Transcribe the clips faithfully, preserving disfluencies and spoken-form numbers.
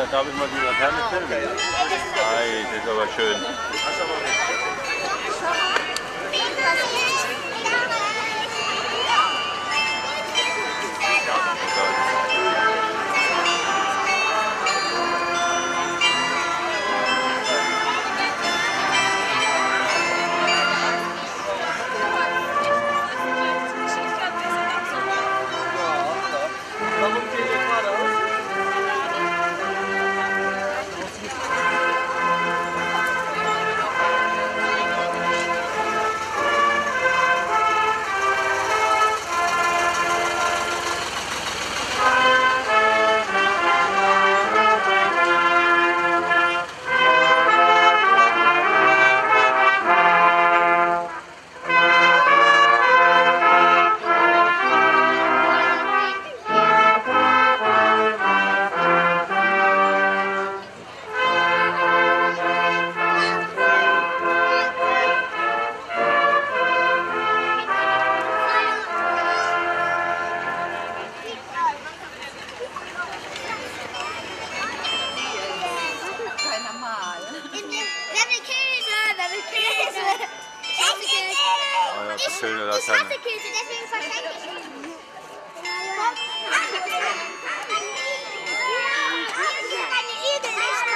darf ich mal die Laterne filmen? Nein, das ist aber schön. Schöne Laterne. Ich hasse Käse, deswegen verschenke ich ihn. Eine Igel ist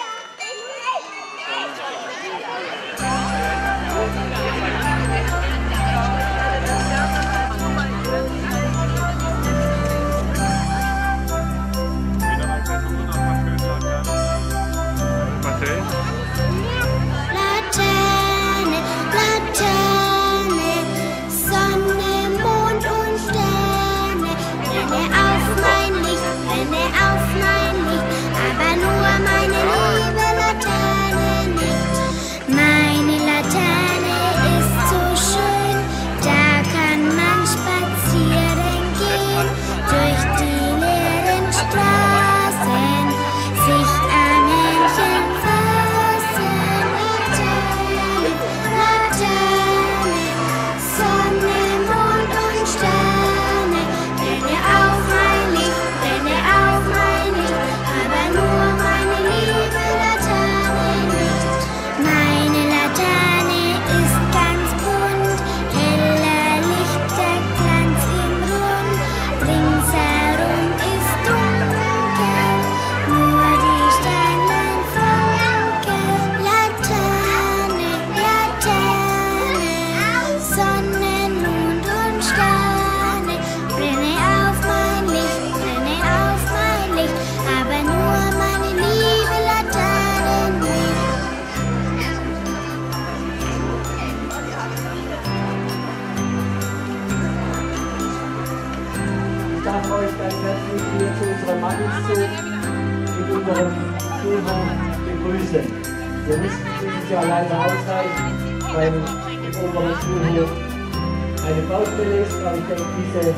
mit unserem Schulhof begrüßen. Wir müssen dieses Jahr leider ausreichen, weil im oberen Schulhof eine Baustelle ist, aber ich denke, diese,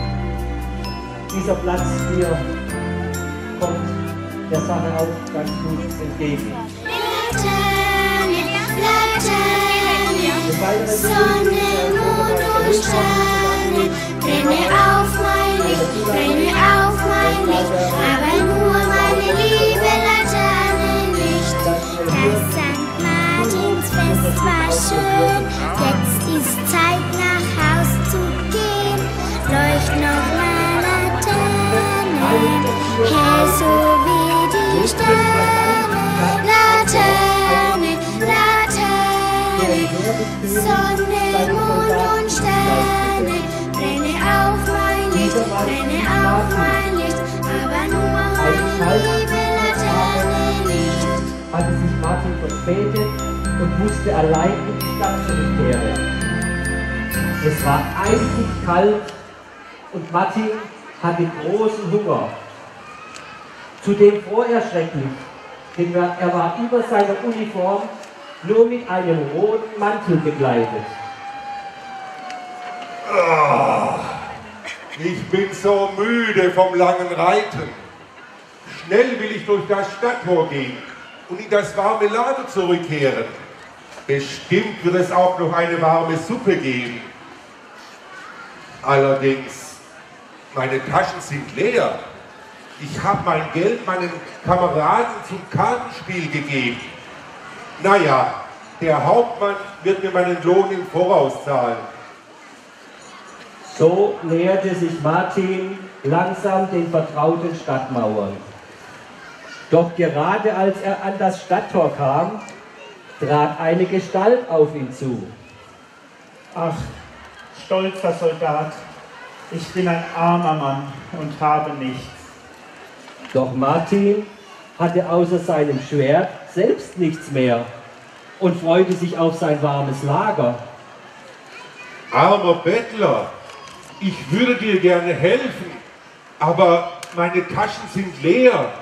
dieser Platz hier kommt der Sache auch ganz gut entgegen. Laterne, Laterne, Sonne, Mond und Sterne, brenne auf mein Licht, brenne auf mein Licht, aber nur meine liebe Laterne nicht. Das Sankt Martinsfest war schön, jetzt ist Zeit nach Haus zu gehen. Leucht noch mal Laterne, hell so wie die Sterne. Laterne, Laterne, Sonne, Mond und Sterne, brenne auf mein Licht, brenne auf mein Licht, aber nur meine liebe Laterne nicht. Hatte sich Martin verspätet und musste allein in die Stadt zurückkehren. Es war eisig kalt und Martin hatte großen Hunger. Zudem fror er schrecklich, denn er war über seiner Uniform nur mit einem roten Mantel bekleidet. Oh, ich bin so müde vom langen Reiten. Schnell will ich durch das Stadttor gehen und in das warme Lager zurückkehren. Bestimmt wird es auch noch eine warme Suppe geben. Allerdings, meine Taschen sind leer. Ich habe mein Geld meinen Kameraden zum Kartenspiel gegeben. Naja, der Hauptmann wird mir meinen Lohn im Voraus zahlen. So näherte sich Martin langsam den vertrauten Stadtmauern. Doch gerade als er an das Stadttor kam, trat eine Gestalt auf ihn zu. Ach, stolzer Soldat, ich bin ein armer Mann und habe nichts. Doch Martin hatte außer seinem Schwert selbst nichts mehr und freute sich auf sein warmes Lager. Armer Bettler, ich würde dir gerne helfen, aber meine Taschen sind leer.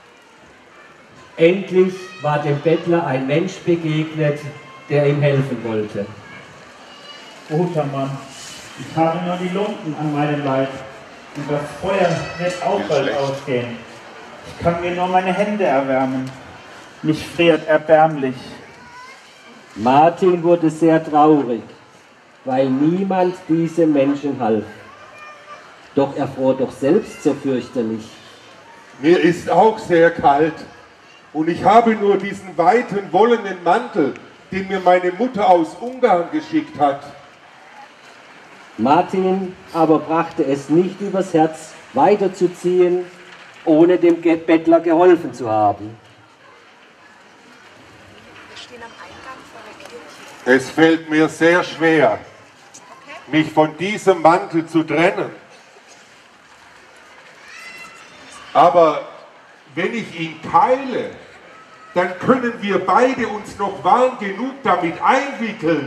Endlich war dem Bettler ein Mensch begegnet, der ihm helfen wollte. Guter Mann, ich habe nur die Lumpen an meinem Leib und das Feuer wird auch bald ausgehen. Ich kann mir nur meine Hände erwärmen. Mich friert erbärmlich. Martin wurde sehr traurig, weil niemand diesem Menschen half. Doch er fror doch selbst so fürchterlich. Mir ist auch sehr kalt und ich habe nur diesen weiten wollenen Mantel, den mir meine Mutter aus Ungarn geschickt hat. Martin aber brachte es nicht übers Herz, weiterzuziehen, ohne dem Bettler geholfen zu haben. Wir stehen am Eingang vor der Kirche. Es fällt mir sehr schwer, mich von diesem Mantel zu trennen. Aber wenn ich ihn teile, dann können wir beide uns noch warm genug damit einwickeln.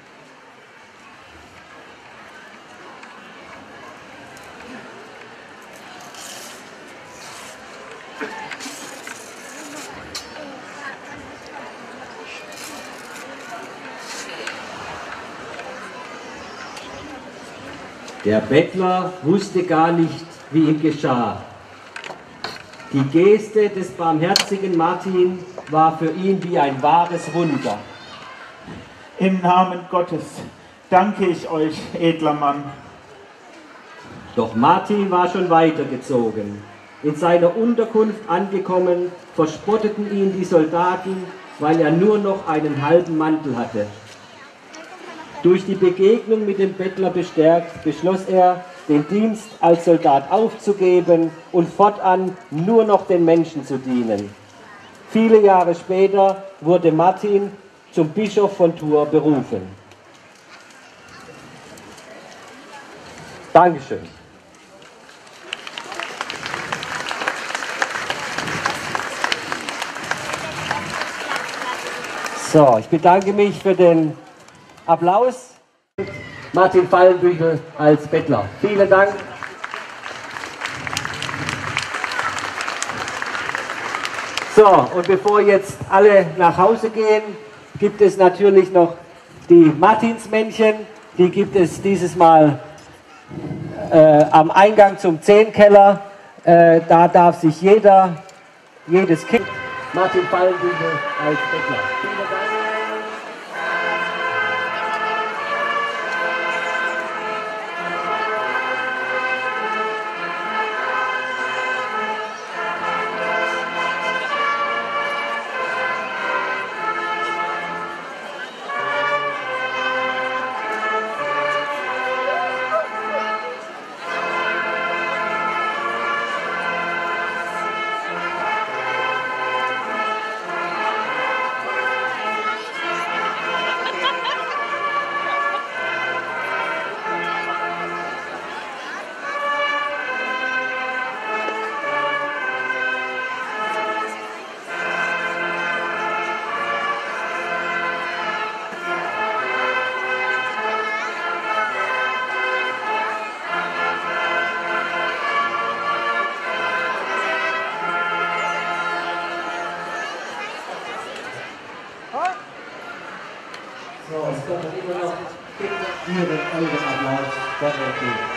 Der Bettler wusste gar nicht, wie ihm geschah. Die Geste des barmherzigen Martin war für ihn wie ein wahres Wunder. Im Namen Gottes danke ich euch, edler Mann. Doch Martin war schon weitergezogen. In seiner Unterkunft angekommen, verspotteten ihn die Soldaten, weil er nur noch einen halben Mantel hatte. Durch die Begegnung mit dem Bettler bestärkt, beschloss er, den Dienst als Soldat aufzugeben und fortan nur noch den Menschen zu dienen. Viele Jahre später wurde Martin zum Bischof von Tours berufen. Dankeschön. So, ich bedanke mich für den Applaus. Martin Fallenbüchel als Bettler. Vielen Dank. So, und bevor jetzt alle nach Hause gehen, gibt es natürlich noch die Martinsmännchen. Die gibt es dieses Mal äh, am Eingang zum Zehnkeller. Äh, da darf sich jeder, jedes Kind, Martin Fallenbüchel als Bettler. Vielen Dank. So, es kommt immer noch Ihren Applaus.